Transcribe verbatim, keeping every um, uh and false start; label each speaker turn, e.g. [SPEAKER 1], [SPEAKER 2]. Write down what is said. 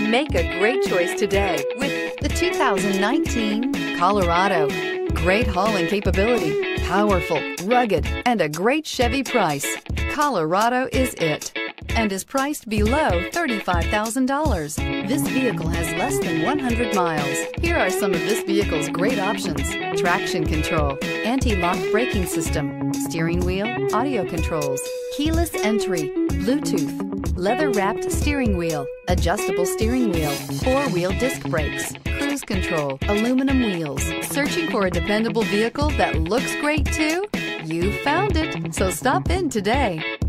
[SPEAKER 1] Make a great choice today with the two thousand nineteen Colorado. Great hauling capability, powerful, rugged, and a great Chevy price. Colorado is it, and is priced below thirty-five thousand dollars. This vehicle has less than one hundred miles. Here are some of this vehicle's great options: traction control, anti-lock braking system, steering wheel audio controls, keyless entry, Bluetooth, leather-wrapped steering wheel, adjustable steering wheel, four-wheel disc brakes, cruise control, aluminum wheels. Searching for a dependable vehicle that looks great too? You found it, so stop in today.